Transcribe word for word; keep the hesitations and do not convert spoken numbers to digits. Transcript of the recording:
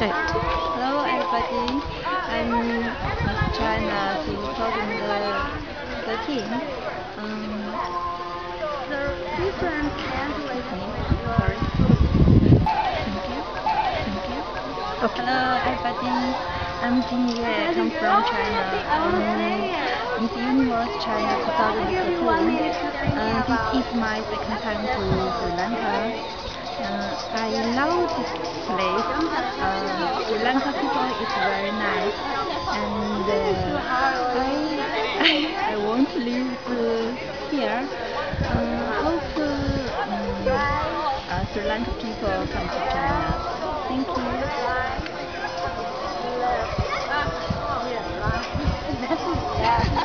Hello everybody, I'm Miss China two thousand thirteen. Um, the different language. Sorry. Thank you. Thank you. Okay. Hello everybody, I'm Jin Yue, I come from China. Um, Miss Universe China twenty thirteen. Uh, this is my second time to Sri Lanka. Uh, I love this place. Uh, Sri Lanka people is very nice, and uh, I, I I want to live uh, here. Uh, hope uh, um, uh, Sri Lanka people come to China. Thank you.